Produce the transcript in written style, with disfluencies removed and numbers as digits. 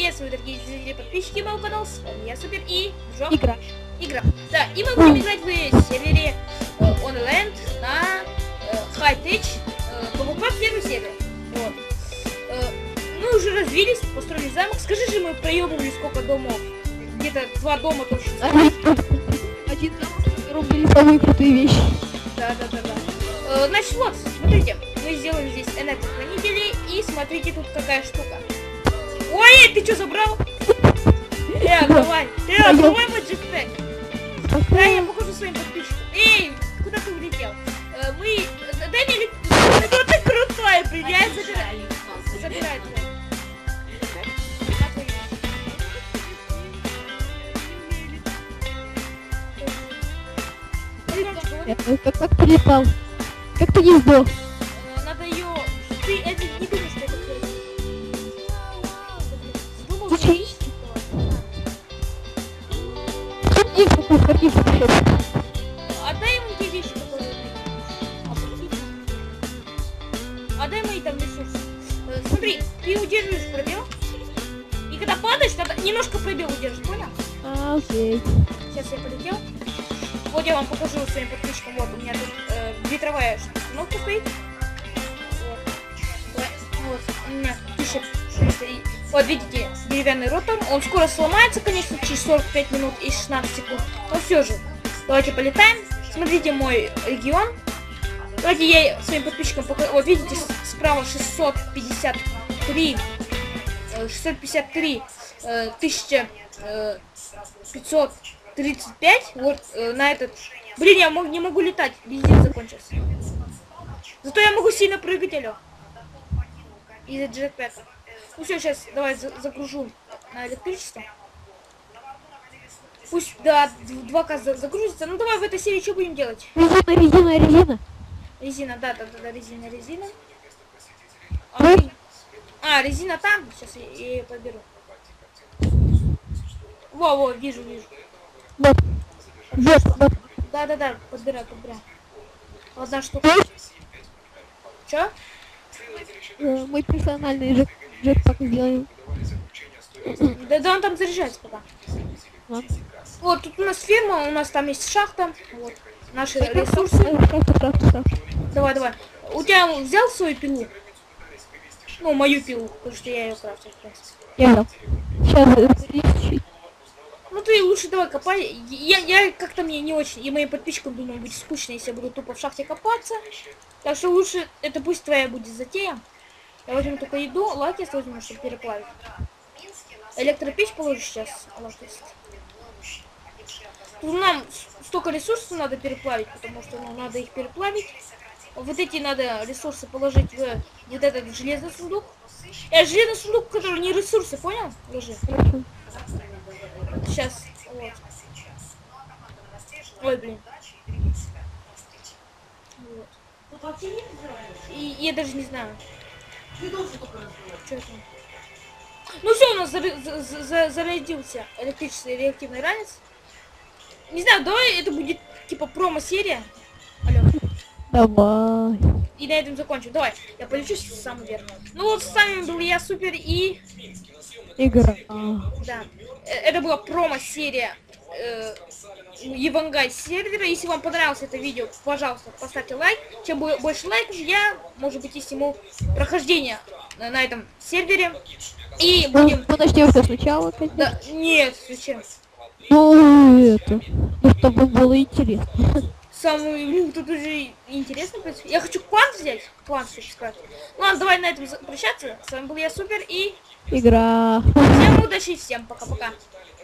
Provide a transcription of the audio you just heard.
Приветствую, дорогие зрители, подписчики моего канала, с вами я, Супер, и Джо. Игра. Да, и мы будем играть в сервере онлайн на High-Tech PvP первой серии. Вот. Мы уже развились, построили замок. Скажи же, мы проебывали сколько домов? Где-то 2 дома точно. Один замок, в котором были самые крутые вещи. Да. Значит, вот, смотрите, мы сделали здесь энергохранители, и смотрите, тут какая штука. Ой, ты что забрал? Давай мой джетпэк. Да, я покажу своим подписчикам. Эй, куда ты улетел? Дай мне ну ты крутой, приезжай, забирай. Как ты летал? Как ты не сдох? Надо ее... Ты это не думаешь, что это отдай ему те вещи, которые отдай мои там ресурсы. Смотри, ты удерживаешь пробел, и когда падаешь, надо немножко пробел удерживать, понял? Окей. Сейчас я полетел. Вот я вам покажу своим подписчикам. Вот у меня тут ветровая установка стоит. Вот у меня пишет. Вот видите, деревянный ротор. Он скоро сломается, конечно, через 45 минут и 16 секунд. Но все же, давайте полетаем. Смотрите мой регион. Давайте я своим подписчикам покажу. Вот видите, справа 653 535. Вот на этот. Блин, я не могу летать. Бензин закончился. Зато я могу сильно прыгать, алё. Из-за джетпэка. Ну все, сейчас давай загружу на электричество. Пусть, да, 2К загрузится. Ну давай в этой серии что будем делать? Резина. Резина, да, резина. Резина там. Сейчас я ее поберу. Во, вижу. Вот. Да, подбирай. Одна штука. Чё? Мой персональный джетпак сделаем. Да он там заряжается пока. Вот, тут у нас ферма, у нас там есть шахта. Вот, наши ресурсы. Давай. У тебя взял свою пилу? Ну, мою пилу, потому что я ее крафтил. Я взял. Сейчас. Ну ты лучше давай копай. Я как-то мне не очень, и моим подписчикам, думаю, будет скучно, если я буду тупо в шахте копаться. Так что лучше, это пусть твоя будет затея. Я возьму только еду, лакис возьму, чтобы переплавить. Электропечь положу сейчас. Тут нам столько ресурсов надо переплавить, потому что надо их переплавить. Вот эти надо ресурсы положить в вот этот железный сундук. Железный сундук, который не ресурсы, понял? Ложи. Сейчас. Вот. Ой, блин. Вот. И я даже не знаю. Что это? Ну все, у нас зарядился электрический реактивный ранец. Не знаю, давай это будет типа промо-серия. Алло. Давай. И на этом закончим. Давай, я полечу сам вверх. Ну вот с вами был я, Супер, и... Игра. Да. Это была промо-серия Евангай сервера. Если вам понравилось это видео, пожалуйста, поставьте лайк. Чем больше лайков, я, может быть, и сниму прохождение на этом сервере. И будем... Мы начнем все сначала, конечно. Да, нет, зачем? Ну, чтобы было интересно. Самый, тут уже интересно. Я хочу квант взять. Квант, хочу сказать. Ладно, давай на этом прощаться. С вами был я, Супер, и... Игра. Всем удачи, всем пока-пока.